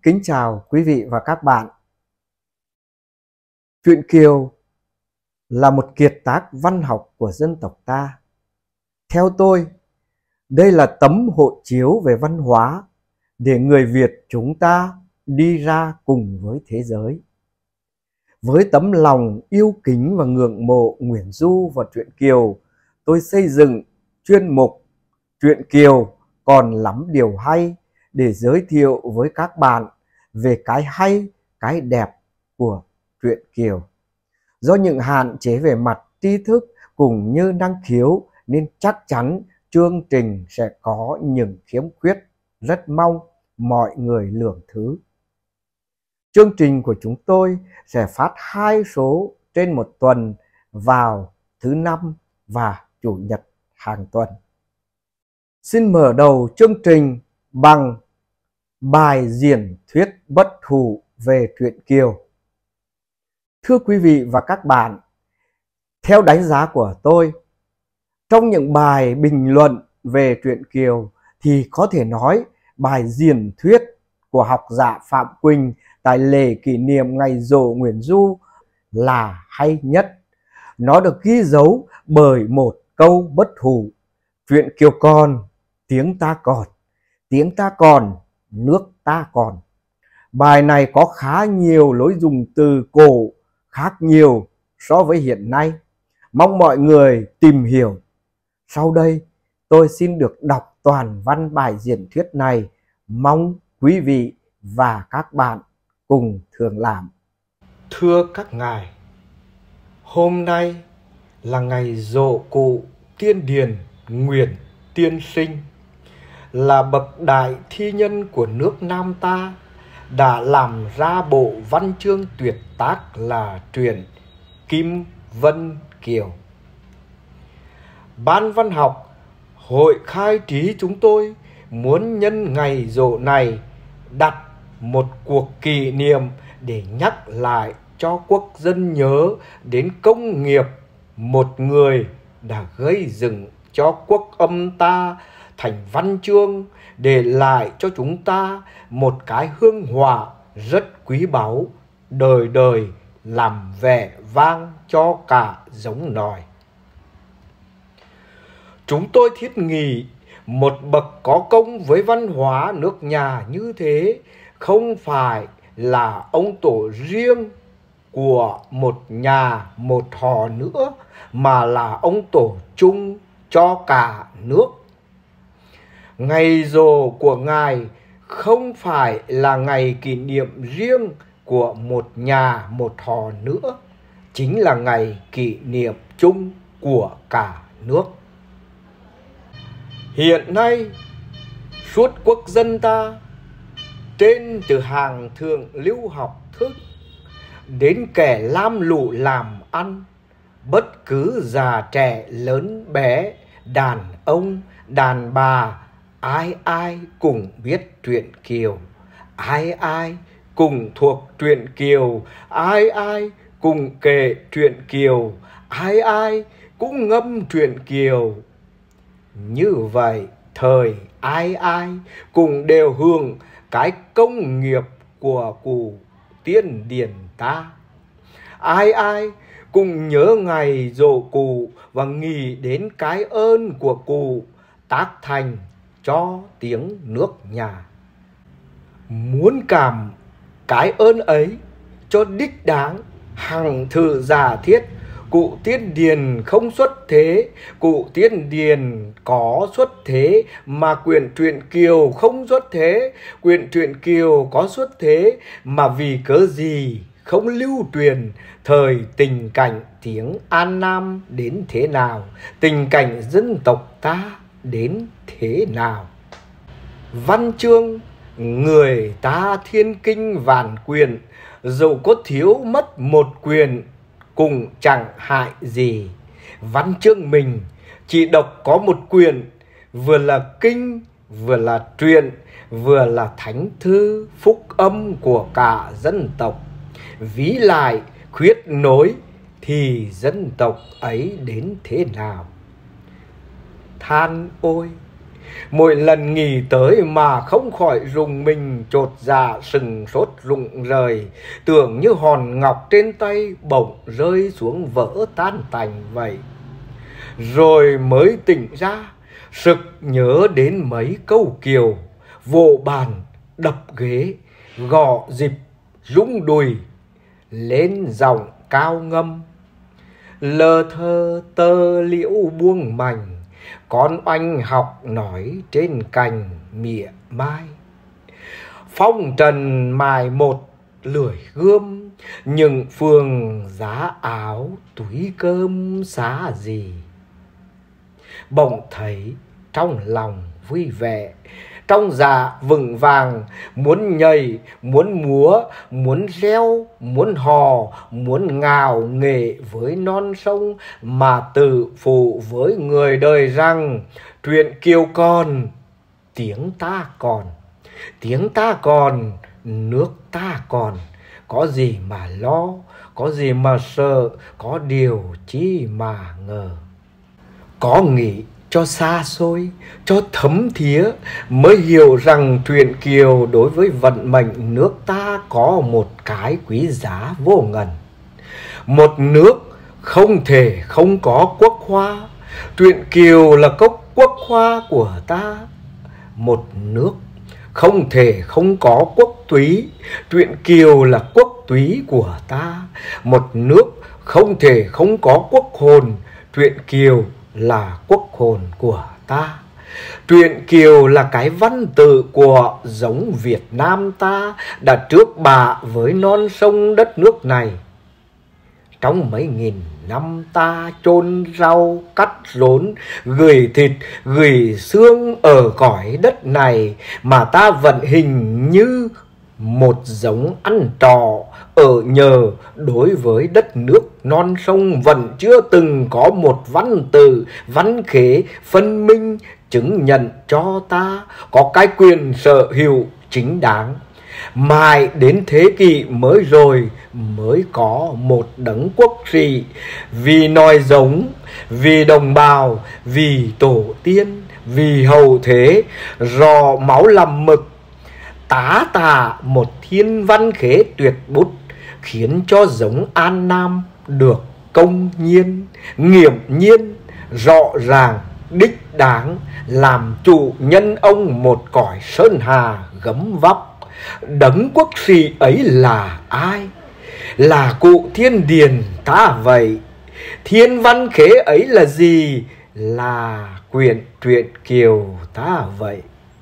Kính chào quý vị và các bạn. Truyện Kiều là một kiệt tác văn học của dân tộc ta. Theo tôi, đây là tấm hộ chiếu về văn hóa để người Việt chúng ta đi ra cùng với thế giới. Với tấm lòng yêu kính và ngưỡng mộ Nguyễn Du và truyện Kiều, tôi xây dựng chuyên mục Truyện Kiều còn lắm điều hay để giới thiệu với các bạn về cái hay, cái đẹp của truyện Kiều. Do những hạn chế về mặt tri thức cũng như năng khiếu nên chắc chắn chương trình sẽ có những khiếm khuyết, rất mong mọi người lượng thứ. Chương trình của chúng tôi sẽ phát 2 số trên một tuần vào thứ Năm và Chủ nhật hàng tuần. Xin mở đầu chương trình bằng bài diễn thuyết bất hủ về truyện Kiều. Thưa quý vị và các bạn, theo đánh giá của tôi, trong những bài bình luận về truyện Kiều thì có thể nói bài diễn thuyết của học giả Phạm Quỳnh tại lễ kỷ niệm ngày giỗ Nguyễn Du là hay nhất. Nó được ghi dấu bởi một câu bất hủ: truyện Kiều còn, tiếng ta còn, tiếng ta còn, nước ta còn. Bài này có khá nhiều lối dùng từ cổ khác nhiều so với hiện nay. Mong mọi người tìm hiểu. Sau đây tôi xin được đọc toàn văn bài diễn thuyết này. Mong quý vị và các bạn cùng thường làm. Thưa các ngài, hôm nay là ngày giỗ cụ Tiên Điền Nguyễn Tiên Sinh, là bậc đại thi nhân của nước Nam ta, đã làm ra bộ văn chương tuyệt tác là truyện Kim Vân Kiều. Ban văn học Hội Khai Trí chúng tôi muốn nhân ngày giỗ này đặt một cuộc kỷ niệm để nhắc lại cho quốc dân nhớ đến công nghiệp một người đã gây dựng cho quốc âm ta thành văn chương, để lại cho chúng ta một cái hương họa rất quý báu, đời đời làm vẻ vang cho cả giống nòi. Chúng tôi thiết nghĩ một bậc có công với văn hóa nước nhà như thế không phải là ông tổ riêng của một nhà một họ nữa, mà là ông tổ chung cho cả nước. Ngày giỗ của ngài không phải là ngày kỷ niệm riêng của một nhà một họ nữa, chính là ngày kỷ niệm chung của cả nước. Hiện nay, suốt quốc dân ta, trên từ hàng thượng lưu học thức đến kẻ lam lũ làm ăn, bất cứ già trẻ lớn bé, đàn ông, đàn bà, ai ai cũng biết truyện Kiều, ai ai cũng thuộc truyện Kiều, ai ai cũng kể truyện Kiều, ai ai cũng ngâm truyện Kiều. Như vậy, thời ai ai cũng đều hưởng cái công nghiệp của cụ Tiên Điền ta. Ai ai cũng nhớ ngày giỗ cụ và nghĩ đến cái ơn của cụ tác thành cho tiếng nước nhà. Muốn cảm cái ơn ấy cho đích đáng, hằng thử giả thiết cụ Tiên Điền không xuất thế, cụ Tiên Điền có xuất thế, mà quyển truyện Kiều không xuất thế, quyển truyện Kiều có xuất thế, mà vì cớ gì không lưu truyền. Thời tình cảnh tiếng An Nam đến thế nào, tình cảnh dân tộc ta đến thế nào. Văn chương người ta thiên kinh vạn quyển, dẫu có thiếu mất một quyền cũng chẳng hại gì. Văn chương mình chỉ độc có một quyền, vừa là kinh, vừa là truyện, vừa là thánh thư phúc âm của cả dân tộc. Ví lại khuyết nối thì dân tộc ấy đến thế nào. Than ôi, Mỗi lần nghĩ tới mà không khỏi rùng mình, chột dạ sừng sốt rụng rời, tưởng như hòn ngọc trên tay bỗng rơi xuống vỡ tan tành vậy. Rồi mới tỉnh ra, sực nhớ đến mấy câu kiều, vỗ bàn đập ghế, gõ dịp rung đùi, lên giọng cao ngâm. Lơ thơ tơ liễu buông mành, con oanh học nói trên cành mỉa mai. Phong trần mài một lưỡi gươm, những phường giá áo túi cơm xá gì. Bỗng thấy trong lòng vui vẻ, trong dạ vững vàng, muốn nhảy, muốn múa, muốn reo, muốn hò, muốn ngào nghệ với non sông, mà tự phụ với người đời rằng truyện kiều còn, tiếng ta còn, tiếng ta còn, nước ta còn. Có gì mà lo, có gì mà sợ, có điều chi mà ngờ. Có nghĩ cho xa xôi, cho thấm thía, mới hiểu rằng truyện kiều đối với vận mệnh nước ta có một cái quý giá vô ngần. Một nước không thể không có quốc hoa, truyện kiều là cốc quốc hoa của ta. Một nước không thể không có quốc túy, truyện kiều là quốc túy của ta. Một nước không thể không có quốc hồn, truyện kiều là quốc hồn của ta. Truyện kiều là cái văn tự của giống Việt Nam ta đã trước bạ với non sông đất nước này. Trong mấy nghìn năm ta chôn rau, cắt rốn, gửi thịt, gửi xương ở cõi đất này, mà ta vận hình như một giống ăn trọ ở nhờ đối với đất nước non sông vẫn chưa từng có một văn tự, văn khế phân minh chứng nhận cho ta có cái quyền sở hữu chính đáng. Mãi đến thế kỷ mới rồi mới có một đấng quốc sĩ vì nòi giống, vì đồng bào, vì tổ tiên, vì hậu thế, rò máu làm mực, tá tả một thiên văn khế tuyệt bút, khiến cho giống An Nam được công nhiên, nghiễm nhiên, rõ ràng, đích đáng, làm chủ nhân ông một cõi sơn hà gấm vóc. Đấng quốc sĩ ấy là ai? Là cụ Thiên Điền ta vậy. Thiên văn khế ấy là gì? Là quyển truyện kiều ta vậy.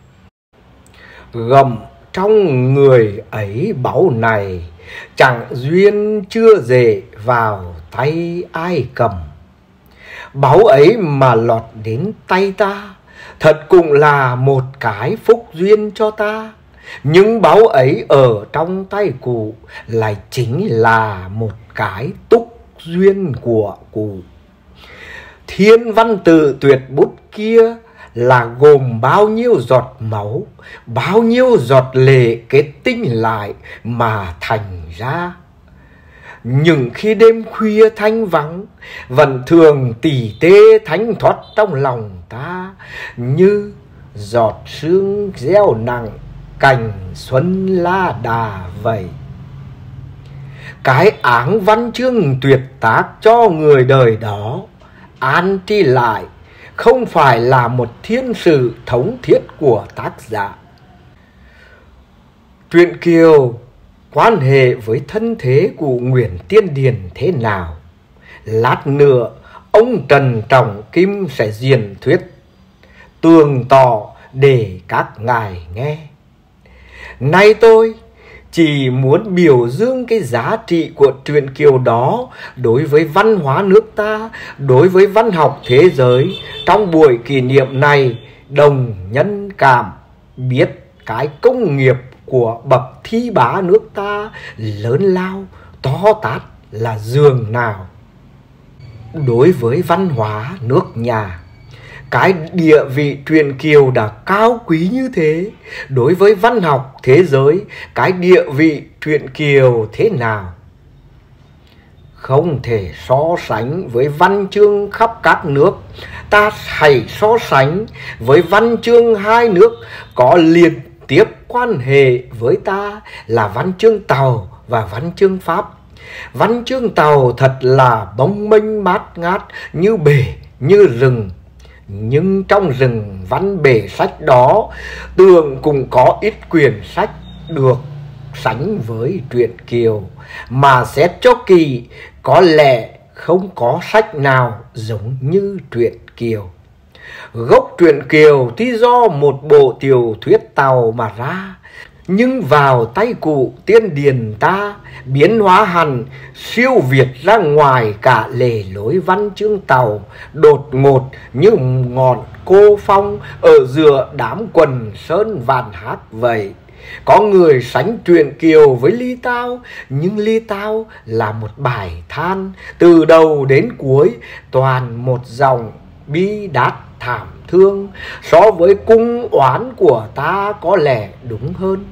Gầm trong người ấy báu này, chẳng duyên chưa dễ vào tay ai cầm. Báu ấy mà lọt đến tay ta, thật cũng là một cái phúc duyên cho ta. Nhưng báu ấy ở trong tay cụ lại chính là một cái túc duyên của cụ. Thiên văn tự tuyệt bút kia là gồm bao nhiêu giọt máu, bao nhiêu giọt lệ kết tinh lại mà thành ra. Những khi đêm khuya thanh vắng, vẫn thường tỉ tê thánh thoát trong lòng ta, như giọt sương gieo nặng cành xuân la đà vậy. Cái áng văn chương tuyệt tác cho người đời đó an tri lại không phải là một thiên sử thống thiết của tác giả. Truyện kiều quan hệ với thân thế của Nguyễn Tiên Điền thế nào? Lát nữa ông Trần Trọng Kim sẽ diễn thuyết tường tỏ để các ngài nghe. Nay tôi chỉ muốn biểu dương cái giá trị của truyện kiều đó đối với văn hóa nước ta, đối với văn học thế giới. Trong buổi kỷ niệm này, đồng nhân cảm biết cái công nghiệp của bậc thi bá nước ta lớn lao, to tát là giường nào. Đối với văn hóa nước nhà, cái địa vị truyện kiều đã cao quý như thế. Đối với văn học thế giới, cái địa vị truyện kiều thế nào? không thể so sánh với văn chương khắp các nước. Ta hãy so sánh với văn chương hai nước có liên tiếp quan hệ với ta là văn chương Tàu và văn chương Pháp. Văn chương Tàu thật là bóng mênh mát ngát như bể, như rừng. Nhưng trong rừng văn bể sách đó, tưởng cũng có ít quyển sách được sánh với truyện Kiều. Mà xét cho kỳ, có lẽ không có sách nào giống như truyện Kiều. Gốc truyện Kiều tuy do một bộ tiểu thuyết Tàu mà ra, nhưng vào tay cụ tiên điền ta biến hóa hẳn, siêu việt ra ngoài cả lề lối văn chương Tàu, đột ngột như ngọn cô phong ở giữa đám quần sơn vạn hát vậy. Có người sánh truyện Kiều với Ly Tao, nhưng Ly Tao là một bài than, từ đầu đến cuối toàn một dòng bi đát thảm thương. So với cung oán của ta có lẽ đúng hơn.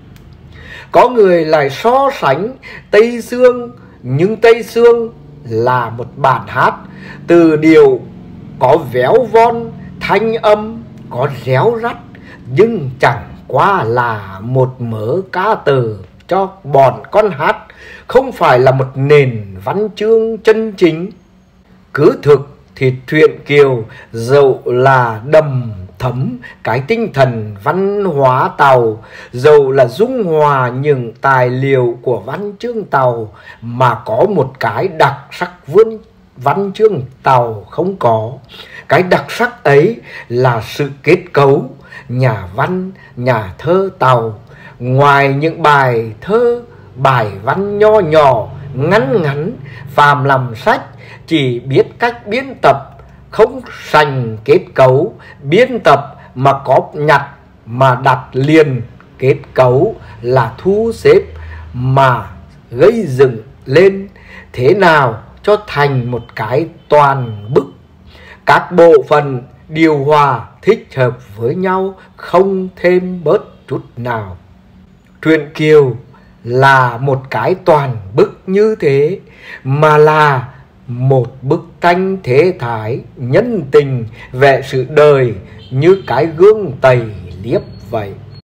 Có người lại so sánh Tây Sương, nhưng Tây Sương là một bản hát, từ điệu có véo von, thanh âm có réo rắt, nhưng chẳng qua là một mớ ca từ cho bọn con hát, không phải là một nền văn chương chân chính. Cứ thực thì truyện Kiều dẫu là đầm thấm cái tinh thần văn hóa Tàu, dẫu là dung hòa những tài liệu của văn chương Tàu, mà có một cái đặc sắc văn chương Tàu không có. Cái đặc sắc ấy là sự kết cấu nhà văn, nhà thơ Tàu. Ngoài những bài thơ, bài văn nho nhỏ, ngắn ngắn, phàm làm sách chỉ biết cách biên tập, không sành kết cấu, biên tập mà cóp nhặt mà đặt liền kết cấu là thu xếp mà gây dựng lên thế nào cho thành một cái toàn bức. Các bộ phận điều hòa thích hợp với nhau, không thêm bớt chút nào. Truyện Kiều là một cái toàn bức như thế, mà là một bức tranh thế thái, nhân tình, vẽ sự đời như cái gương tẩy liếp vậy.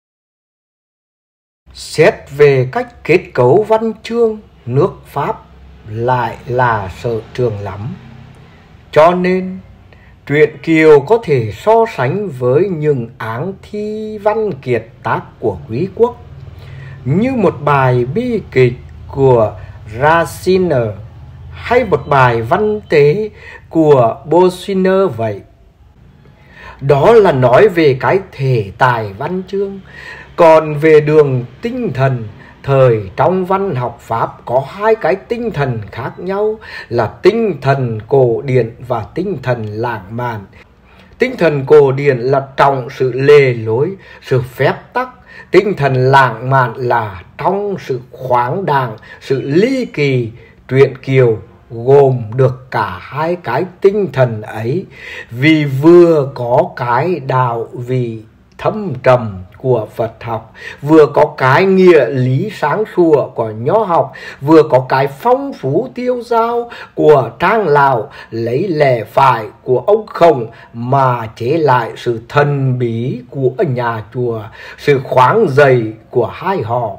Xét về cách kết cấu văn chương, nước Pháp lại là sở trường lắm. Cho nên truyện Kiều có thể so sánh với những áng thi văn kiệt tác của Quý quốc, như một bài bi kịch của Racine hay một bài văn tế của Baudelaire vậy. Đó là nói về cái thể tài văn chương. Còn về đường tinh thần, thời trong văn học Pháp có hai cái tinh thần khác nhau là tinh thần cổ điển và tinh thần lãng mạn. Tinh thần cổ điển là trọng sự lề lối, sự phép tắc. Tinh thần lãng mạn là trong sự khoáng đạt, sự ly kỳ. Truyện Kiều gồm được cả hai cái tinh thần ấy, vì vừa có cái đạo vị thâm trầm của Phật học, vừa có cái nghĩa lý sáng sủa của nho học, vừa có cái phong phú tiêu dao của Trang Lào, lấy lẽ phải của ông Khổng mà chế lại sự thần bí của nhà chùa, sự khoáng dày của hai họ.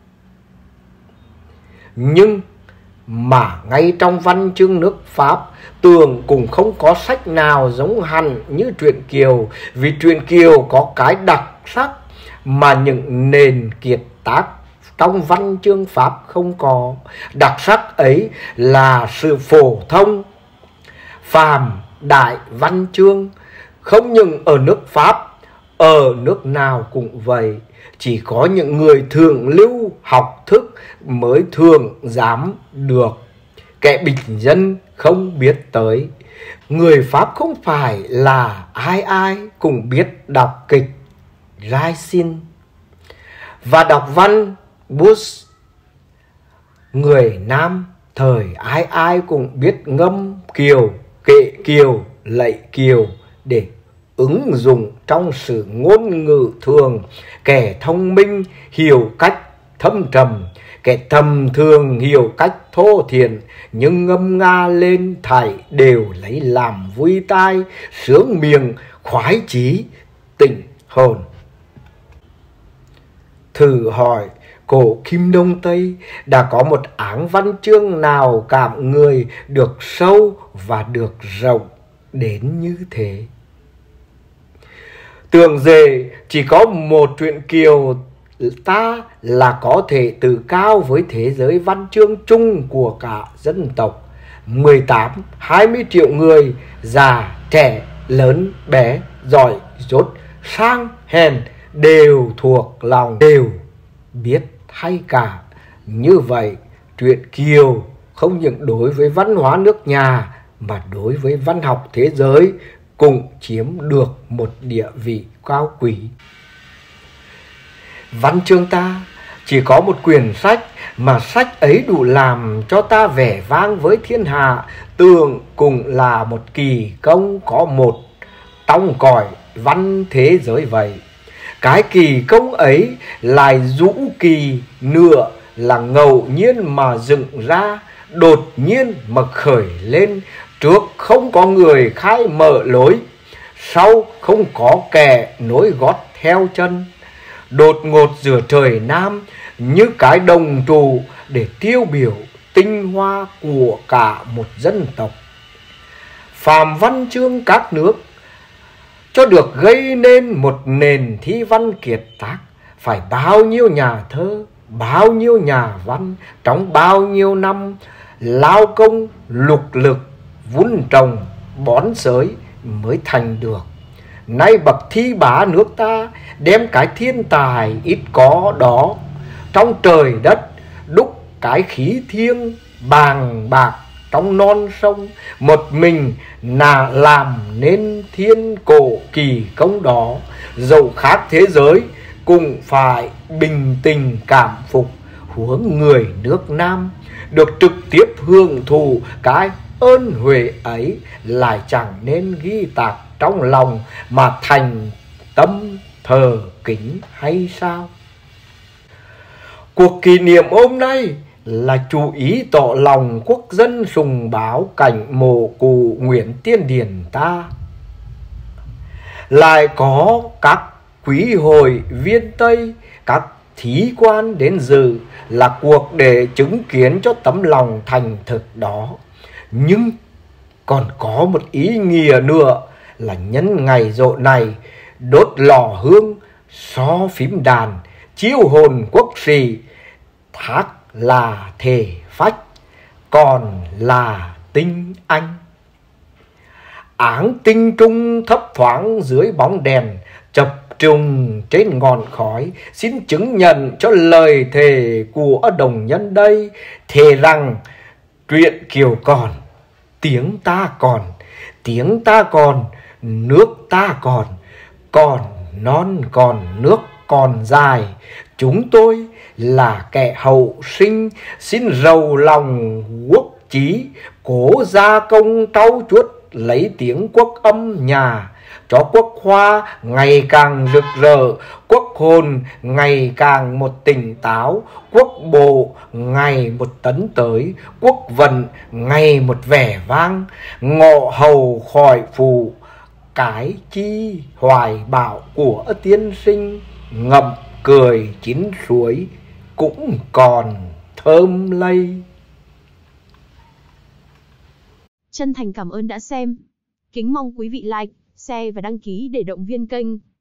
Nhưng mà ngay trong văn chương nước Pháp, tưởng cũng không có sách nào giống hẳn như truyện Kiều, vì truyện Kiều có cái đặc sắc mà những nền kiệt tác trong văn chương Pháp không có. Đặc sắc ấy là sự phổ thông phàm đại văn chương, không những ở nước Pháp, ở nước nào cũng vậy. Chỉ có những người thượng lưu học thức mới thường dám được, kẻ bình dân không biết tới. Người Pháp không phải là ai ai cũng biết đọc kịch Racine và đọc văn Bus. Người Nam thời ai ai cũng biết ngâm Kiều, kệ Kiều, lạy Kiều để ứng dụng trong sự ngôn ngữ thường. Kẻ thông minh hiểu cách thâm trầm, Kẻ tầm thường hiểu cách thô thiển, nhưng ngâm nga lên thảy đều lấy làm vui tai, sướng miệng, khoái chí, tỉnh hồn. Thử hỏi cổ kim đông tây đã có một áng văn chương nào cảm người được sâu và được rộng đến như thế? Tưởng dề chỉ có một truyện Kiều ta là có thể tự cao với thế giới văn chương chung của cả dân tộc. 18-20 triệu người, già, trẻ, lớn, bé, giỏi, dốt, sang, hèn đều thuộc lòng, đều biết hay cả. Như vậy, truyện Kiều không những đối với văn hóa nước nhà mà đối với văn học thế giới cũng chiếm được một địa vị cao quý. Văn chương ta chỉ có một quyển sách, mà sách ấy đủ làm cho ta vẻ vang với thiên hạ, tưởng cũng là một kỳ công có một trong cõi văn thế giới vậy. Cái kỳ công ấy lại dũ kỳ nữa là ngẫu nhiên mà dựng ra, đột nhiên mà khởi lên, trước không có người khai mở lối, sau không có kẻ nối gót theo chân, đột ngột giữa trời Nam như cái đồng trụ để tiêu biểu tinh hoa của cả một dân tộc. Phàm văn chương các nước cho được gây nên một nền thi văn kiệt tác, phải bao nhiêu nhà thơ, bao nhiêu nhà văn trong bao nhiêu năm lao công lục lực vun trồng bón xới mới thành được. Nay bậc thi bá nước ta đem cái thiên tài ít có đó trong trời đất, đúc cái khí thiêng bàng bạc trong non sông, một mình là làm nên thiên cổ kỳ công đó. Dẫu khác thế giới cũng phải bình tình cảm phục, huống người nước Nam được trực tiếp hưởng thụ cái ơn huệ ấy lại chẳng nên ghi tạc trong lòng mà thành tâm thờ kính hay sao? Cuộc kỷ niệm hôm nay là chú ý tỏ lòng quốc dân sùng báo cảnh mộ cụ Nguyễn Tiên Điển ta. Lại có các quý hội viên Tây, các thí quan đến dự là cuộc để chứng kiến cho tấm lòng thành thực đó. Nhưng còn có một ý nghĩa nữa là nhân ngày rộ này đốt lò hương, xo phím đàn, chiêu hồn quốc sĩ, thác là thể phách, còn là tinh anh. Áng tinh trung thấp thoáng dưới bóng đèn, chập trùng trên ngọn khói, xin chứng nhận cho lời thề của đồng nhân đây, thề rằng truyện Kiều còn, tiếng ta còn, tiếng ta còn, nước ta còn non còn nước còn dài. Chúng tôi là kẻ hậu sinh, xin rầu lòng quốc chí, cố gia công trau chuốt lấy tiếng quốc âm nhà, cho quốc hoa ngày càng rực rỡ, quốc hồn ngày càng một tỉnh táo, quốc bộ ngày một tấn tới, quốc vận ngày một vẻ vang, ngọ hầu khỏi phụ cái chi hoài bão của tiên sinh, ngậm cười chín suối cũng còn thơm lây. Chân thành cảm ơn đã xem. Kính mong quý vị like, share và đăng ký để động viên kênh.